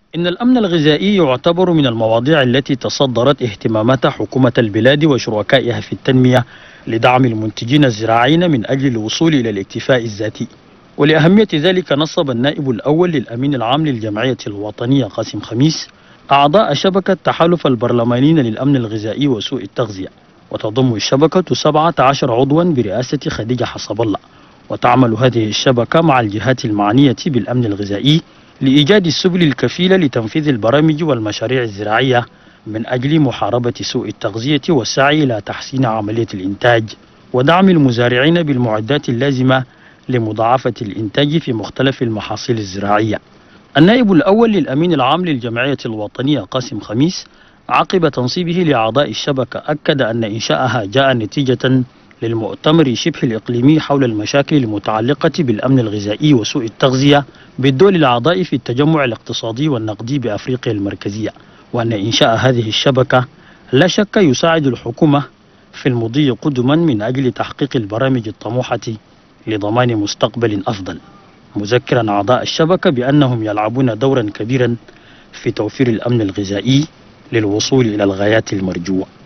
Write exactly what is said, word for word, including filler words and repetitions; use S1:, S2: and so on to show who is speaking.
S1: إن الأمن الغذائي يعتبر من المواضيع التي تصدرت اهتمامات حكومة البلاد وشركائها في التنمية لدعم المنتجين الزراعيين من أجل الوصول إلى الاكتفاء الذاتي. ولأهمية ذلك نصب النائب الأول للأمين العام للجمعية الوطنية قاسم خميس أعضاء شبكة تحالف البرلمانيين للأمن الغذائي وسوء التغذية، وتضم الشبكة سبعة عشر عضوا برئاسة خديجة حسب الله. وتعمل هذه الشبكة مع الجهات المعنية بالأمن الغذائي لإيجاد السبل الكفيلة لتنفيذ البرامج والمشاريع الزراعية من أجل محاربة سوء التغذية والسعي إلى تحسين عملية الإنتاج ودعم المزارعين بالمعدات اللازمة لمضاعفة الإنتاج في مختلف المحاصيل الزراعية. النائب الأول للأمين العام للجمعية الوطنية قاسم خميس عقب تنصيبه لأعضاء الشبكة أكد أن إنشاءها جاء نتيجة للمؤتمر شبه الإقليمي حول المشاكل المتعلقة بالأمن الغذائي وسوء التغذية بالدول الأعضاء في التجمع الاقتصادي والنقدي بأفريقيا المركزية، وأن إنشاء هذه الشبكة لا شك يساعد الحكومة في المضي قدما من أجل تحقيق البرامج الطموحة لضمان مستقبل أفضل، مذكرا أعضاء الشبكة بأنهم يلعبون دورا كبيرا في توفير الأمن الغذائي للوصول إلى الغايات المرجوة.